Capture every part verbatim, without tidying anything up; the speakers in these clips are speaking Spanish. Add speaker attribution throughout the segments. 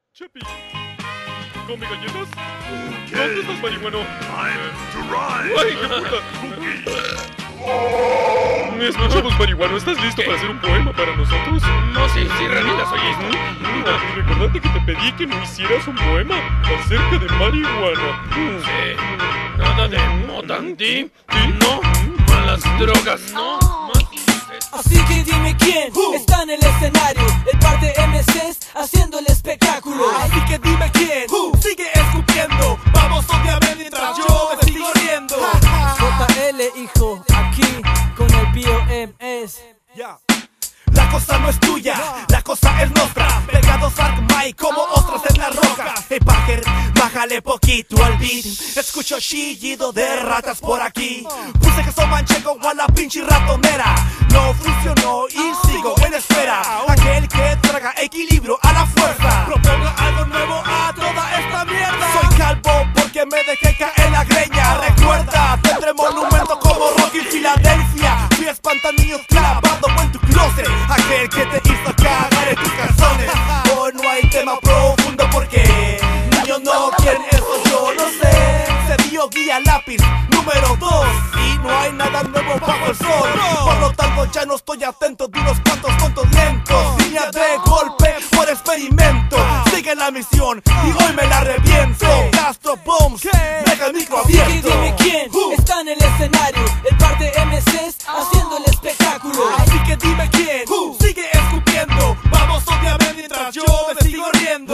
Speaker 1: Chapi, ¿come galletas?
Speaker 2: Okay.
Speaker 1: ¿Dónde estás, marihuano?
Speaker 2: Time to ride.
Speaker 1: ¡Ay, qué puta!
Speaker 2: Cookie.
Speaker 1: Escuchamos, marihuano, ¿estás listo para hacer un poema para nosotros?
Speaker 3: No, sí, sí, Ranita, soy listo.
Speaker 1: Y recordate que te pedí que no hicieras un poema acerca de marihuana.
Speaker 3: Sí, nada de mota, ¿sí? No, malas drogas, no.
Speaker 4: Así que dime quién está en el escenario. El par de M Cs haciendo el espectáculo.
Speaker 5: Así que dime quién sigue escupiendo. Vamos obviamente mientras yo me sigo riendo.
Speaker 4: J L, hijo, aquí con el B O M S.
Speaker 5: Yeah. La cosa no es tuya, la cosa es nuestra. Pegados al mic como ostras en la roca. Hey Packer, bájale poquito al beat. Escucho chillido de ratas por aquí. Puse que soy manchego o a la pinche ratonera. No funcionó y sigo en espera. Aquel que traga equilibrio a la fuerza. Proponga algo nuevo a toda esta mierda. Soy calvo porque me dejé caer la greña. Recuerda, tendré monumento como Rocky Filadelfia. Fui espantanillos clavado en tu closet. Aquel que te hizo cagar en tus calzones. Hoy no hay tema profundo porque niño no quieren eso, yo no sé. Se dio guía lápiz número dos y no hay nada nuevo bajo el sol. Por lo tanto ya no estoy atento de unos cuantos tontos lentos. Línea de golpe por experimento. Sigue la misión y hoy me la reviento. Castro Bombs, deja el micro
Speaker 4: Así que
Speaker 5: abierto.
Speaker 4: dime quién está en el escenario. El par de M Cs haciendo el espectáculo.
Speaker 5: Así que dime quién sigue escupiendo. Vamos obviamente mientras yo me sigo riendo.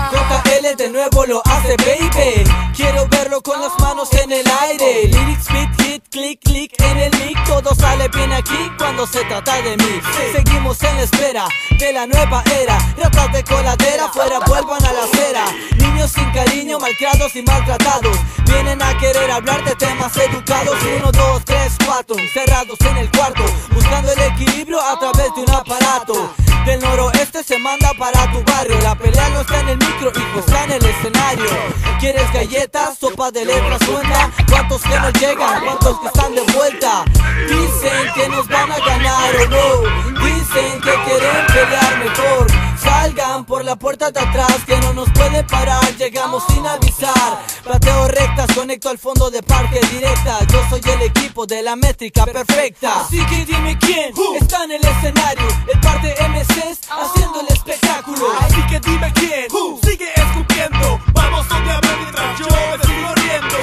Speaker 4: J L de nuevo lo hace, baby. Quiero verlo con las manos en el aire. Lyrics, beat, hit, click, click en el mic. Todo sale bien aquí cuando se trata de mí. Seguimos en la espera de la nueva era. Ratas de coladera, fuera vuelvan a la acera. Niños sin cariño, malcriados y maltratados. Vienen a querer hablar de temas educados. Uno, dos, tres, cuatro, encerrados en el cuarto, buscando el equilibrio a través de un aparato. Del noroeste se manda para tu barrio. La pelea no está en el micro, hijo, está en el escenario. ¿Quieres galletas? Sopa de letras suena. ¿Cuántos que no llegan? ¿Cuántos que están de vuelta? Dicen que nos van a ganar o no. Dicen que quieren pelear mejor. Salgan por la puerta de atrás que no nos puede parar. Llegamos sin avisar. Plateo rectas, conecto al fondo de parque directa. Yo soy el equipo de la métrica perfecta. Así que dime quién está en el escenario. El par de M Cs haciendo el espectáculo.
Speaker 5: Así que dime quién sigue escupiendo. Vamos obviamente mientras yo me sigo riendo.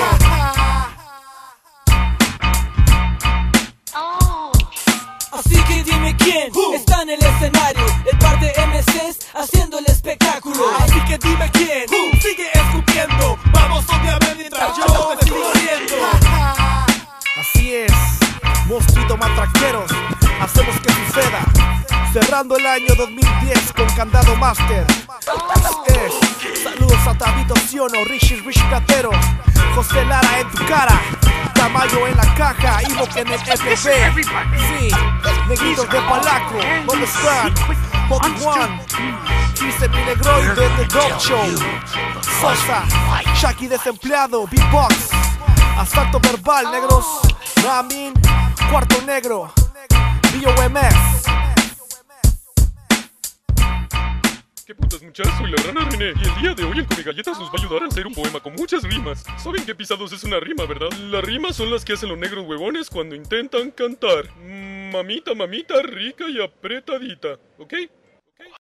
Speaker 4: Así que dime quién está en el escenario. El par de M Cs haciendo el espectáculo.
Speaker 5: Así que dime quién sigue escupiendo. Vamos obviamente mientras yo me sigo riendo. Así es, Mosquito Matraqueros, hacemos que suceda. Cerrando el año dos mil diez con Candado Master. Así es, saludos a Tabito Siono, Richie Rich Platero, José Lara en tu cara, Tamayo en la caja, Ivo en el F B. Sí, negritos de Palaco, ¿dónde están? Hot One, quince mi negroide de The Dog Show, Sosa, Shaki desempleado, Beatbox, asalto verbal, negros, Ramin, cuarto negro, B O M S.
Speaker 1: ¿Qué putas, muchachos? Soy la rana René y el día de hoy el Come Galletas nos va a ayudar a hacer un poema con muchas rimas. Saben que pisados es una rima, ¿verdad? Las rimas son las que hacen los negros huevones cuando intentan cantar. Mamita, mamita, rica y apretadita, ¿ok?